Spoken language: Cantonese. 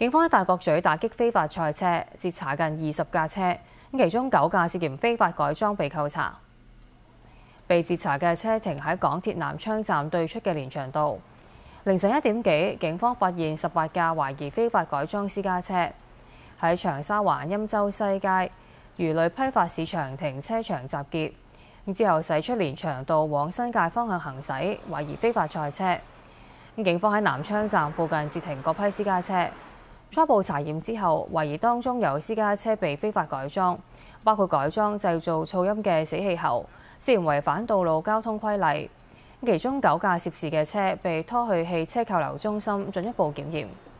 警方喺大角咀打擊非法賽車，截查近20架車，其中9架涉嫌非法改裝被扣查。被截查嘅車停喺港鐵南昌站對出嘅連翔道。凌晨1點幾，警方發現18架懷疑非法改裝私家車喺長沙灣欽州西街魚類批發市場停車場集結，之後駛出連翔道往新界方向行駛，懷疑非法賽車。警方喺南昌站附近截停嗰批私家車，初步查驗之後，懷疑當中有私家車被非法改裝，包括改裝製造噪音嘅死氣喉，涉嫌違反道路交通規例。其中9架涉事嘅車被拖去汽車扣留中心進一步檢驗。